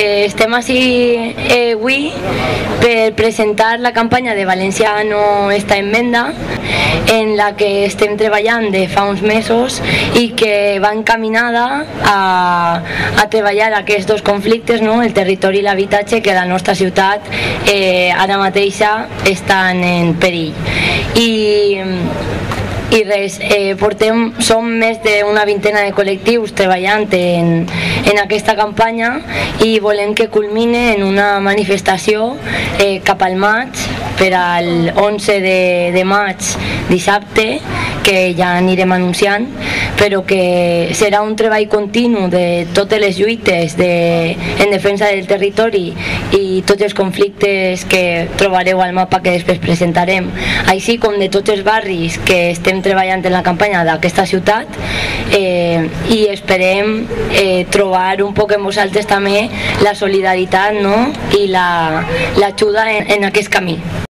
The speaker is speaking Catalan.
estem ací avui per presentar la campanya de València no està en venda, en la que estem treballant de fa uns mesos i que va encaminada a treballar aquests dos conflictes, no? El territori i l'habitatge, que a la nostra ciutat ara mateixa estan en perill. I res, som més d'una vintena de col·lectius treballant en aquesta campanya i volem que culmine en una manifestació cap al maig, per al 11 de maig, dissabte, que ja anirem anunciant, però que serà un treball continu de totes les lluites en defensa del territori i tots els conflictes que trobareu al mapa que després presentarem, així com de tots els barris que estem treballant en la campanya d'aquesta ciutat, i esperem trobar un poc en vosaltres també la solidaritat, no? I l'ajuda en aquest camí.